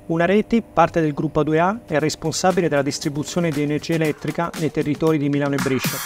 Una rete, parte del gruppo A2A, è responsabile della distribuzione di energia elettrica nei territori di Milano e Brescia.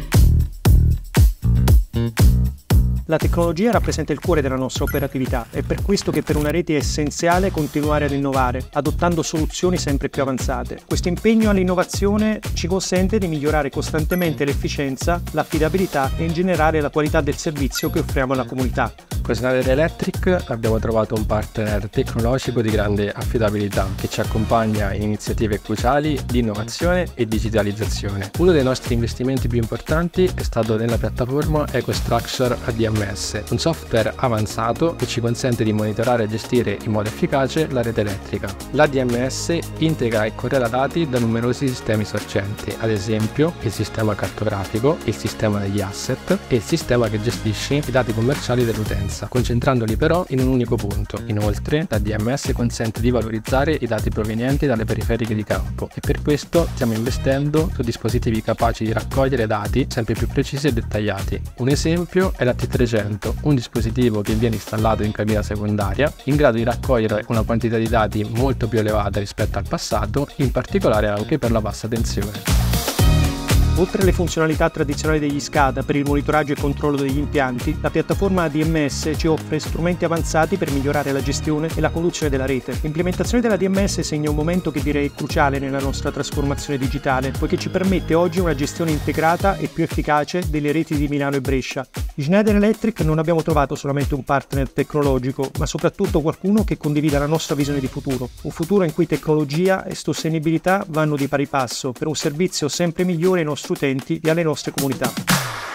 La tecnologia rappresenta il cuore della nostra operatività, è per questo che per una rete è essenziale continuare ad innovare, adottando soluzioni sempre più avanzate. Questo impegno all'innovazione ci consente di migliorare costantemente l'efficienza, l'affidabilità e in generale la qualità del servizio che offriamo alla comunità. Con Schneider Electric abbiamo trovato un partner tecnologico di grande affidabilità che ci accompagna in iniziative cruciali di innovazione e digitalizzazione. Uno dei nostri investimenti più importanti è stato nella piattaforma EcoStruxure ADMS, un software avanzato che ci consente di monitorare e gestire in modo efficace la rete elettrica. L'ADMS integra e correla dati da numerosi sistemi sorgenti, ad esempio il sistema cartografico, il sistema degli asset e il sistema che gestisce i dati commerciali dell'utenza, concentrandoli però in un unico punto. Inoltre, la DMS consente di valorizzare i dati provenienti dalle periferiche di campo e per questo stiamo investendo su dispositivi capaci di raccogliere dati sempre più precisi e dettagliati. Un esempio è la T300, un dispositivo che viene installato in cabina secondaria, in grado di raccogliere una quantità di dati molto più elevata rispetto al passato, in particolare anche per la bassa tensione. Oltre alle funzionalità tradizionali degli SCADA per il monitoraggio e controllo degli impianti, la piattaforma ADMS ci offre strumenti avanzati per migliorare la gestione e la conduzione della rete. L'implementazione della ADMS segna un momento che direi cruciale nella nostra trasformazione digitale, poiché ci permette oggi una gestione integrata e più efficace delle reti di Milano e Brescia. In Schneider Electric non abbiamo trovato solamente un partner tecnologico, ma soprattutto qualcuno che condivida la nostra visione di futuro. Un futuro in cui tecnologia e sostenibilità vanno di pari passo per un servizio sempre migliore ai nostri utenti e alle nostre comunità.